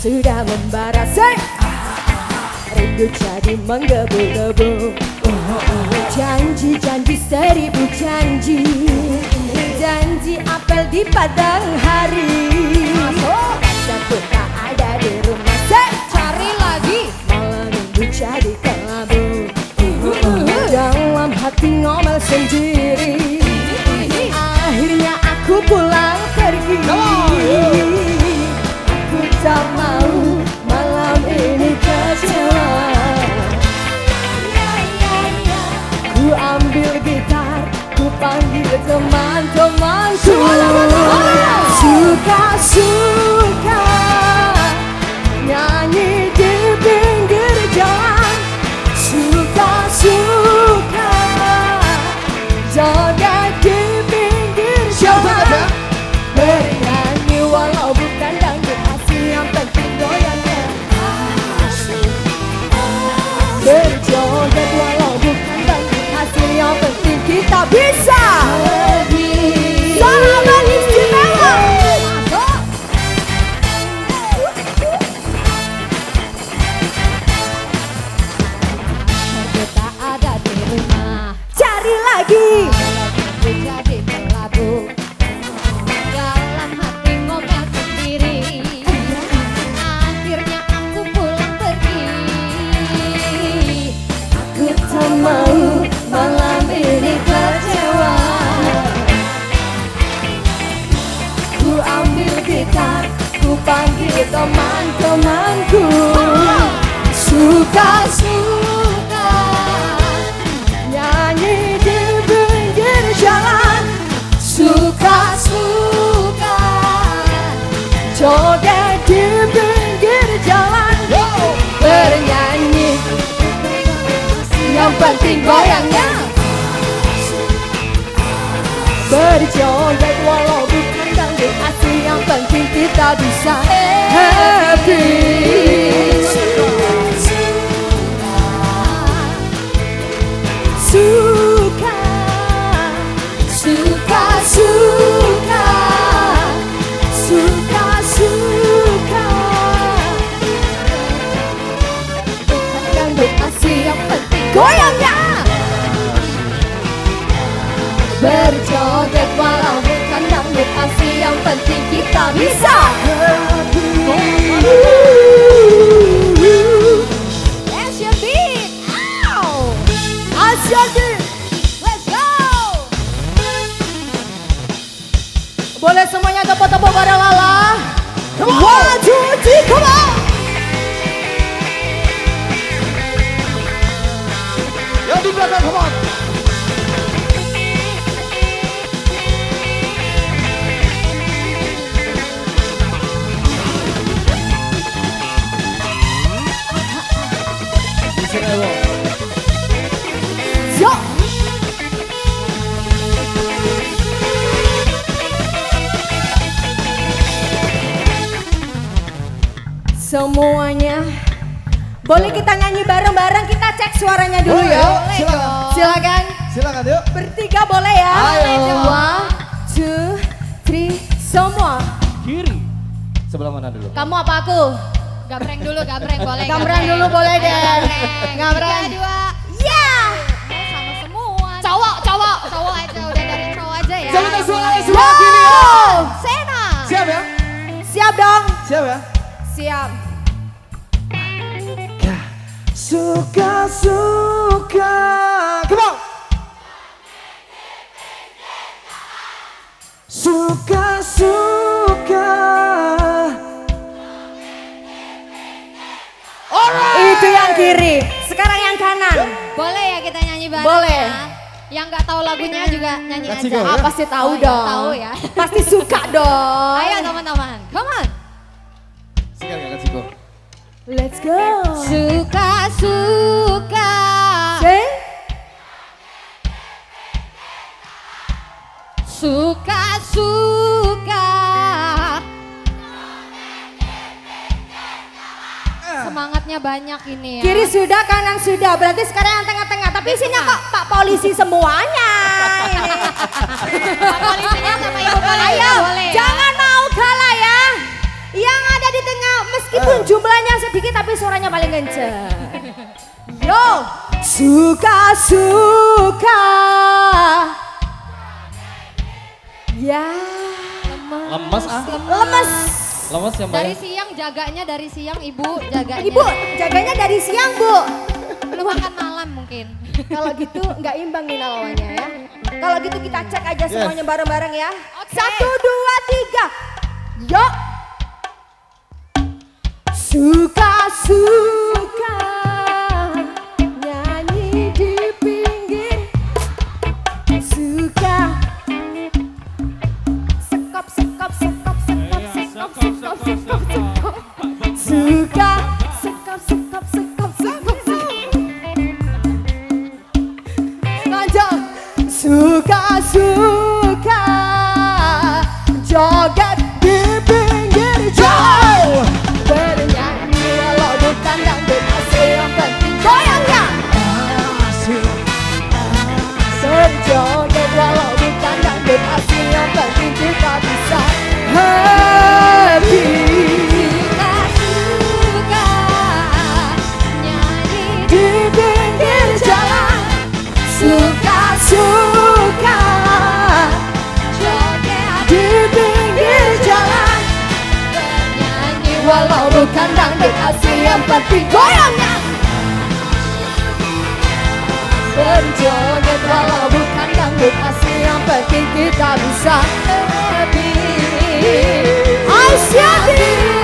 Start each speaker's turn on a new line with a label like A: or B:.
A: sudah membara. Rindu jadi menggebu-gebu. Janji-janji seribu janji, janji apel di padang hari. Pacarku tak ada di rumah,
B: Cari lagi.
A: malah rindu jadi kelabu. Dalam hati ngomel sendiri, akhirnya aku pulang pergi. Aku tak mau malam ini kecewa. Ku ambil gitar, ku panggil teman-temanku. Suka-suka nyanyi di pinggir jalan. Suka-suka joget di pinggir jalan. Bernyanyi walau bukan dangdut asli, yang penting goyangnya. Berjoget walau bukan dangdut asli, yang penting kita bisa. Sahabat istimewa. Tak ada di rumah, cari lagi. Jadi kelabu.
B: Dalam hati ngomel sendiri, akhirnya aku pulang pergi.
A: Aku tak mau malam ini kecewa. Ku ambil gitar, ku panggil teman-temanku. Suka-suka nyanyi di pinggir jalan. Suka-suka joget di pinggir jalan. Bernyanyi, yang penting goyangnya. Berjoget walau bukan dangdut asli, yang penting kita bisa happy. Suka, suka, suka, suka, suka. Bukan dangdut asli, yang penting goyangnya. Berjoget walau bukan dangdut asli, yang penting kita bisa.
B: Asian Beat. Ow.
A: Asian Beat.
B: Let's go.
A: Boleh semuanya tepuk-tepuk pada Lala. 1, 2, 3, come on.
C: Yang di belakang, come on.
A: Yo. Semuanya boleh kita nyanyi bareng-bareng, kita cek suaranya dulu
C: Boleh,
A: ya.
C: yuk, silakan.
A: Silakan.
C: Silakan yuk.
A: Bertiga boleh ya?
C: Ayo.
A: 1, 2, 3, semua.
C: Kiri. Sebelah mana dulu?
A: Kamu apa aku?
B: Gambreng dulu, gambreng boleh.
A: Gambreng dulu boleh deh. Gambreng.
B: 3, 2.
A: Ya.
B: Sama semua. Cowok aja, udah dari cowok aja ya.
C: Coba tes suaranya semua
A: Wow.
C: kiri ya.
B: Sena.
C: Siap ya?
A: Siap dong.
C: Siap ya?
A: Siap.
C: Suka-suka. Come on. Suka-suka. Alright.
A: Itu yang kiri. Sekarang yang kanan.
B: Boleh ya kita nyanyi bareng
A: Boleh.
B: ya? Yang nggak tahu lagunya juga nyanyi
C: Kasih
B: aja.
C: go,
A: Ah,
C: ya?
A: pasti tahu
B: Oh, iya,
A: dong.
B: tahu ya.
A: Pasti suka dong.
B: Ayo teman-teman, come on.
C: Sekarang ya Kak Ciko.
A: Let's go.
B: Suka-suka.
A: Say.
B: Suka-suka. Semangatnya banyak ini ya.
A: Kiri sudah, kanan sudah. Berarti sekarang yang tengah-tengah. Tapi isinya kok Pak Polisi semuanya. Ini.
B: Pak polisinya sama ibu polisi
A: Ayo,
B: boleh ya.
A: jangan mau kalah ya. Yang ada di tengah, meskipun jumlahnya sedikit tapi suaranya paling kenceng. Yo, suka-suka. Ya.
C: Lemes ah.
A: Lemes.
C: Lemes ya Mbak.
B: Dari siang jaganya, dari siang ibu jaganya.
A: Ibu jaganya dari siang Bu.
B: Lu makan malam mungkin.
A: Kalau gitu nggak imbang nih lawannya ya. Kalau gitu kita cek aja semuanya bareng-bareng ya. 1, 2, 3. Yuk. Suka-suka nyanyi di pinggir. Suka sekop sekop sekop sekop sekop sekop sekop sekop. Suka sekop sekop sekop sekop sekop. Lanjut. Suka-suka joget di pinggir jalan. Bernyanyi walau bukan dangdut asli yang penting goyangnya. Berjoget walau bukan dangdut asli yang penting kita bisa happy.
B: Suka nyanyi
A: Di pinggir jalan. Suka-suka
B: joget
A: di pinggir jalan.
B: bernyanyi
A: Walau bukan dangdut asli yang penting goyangnya. Berjoget walau bukan dangdut asli yang penting kita bisa happy. Aisyah.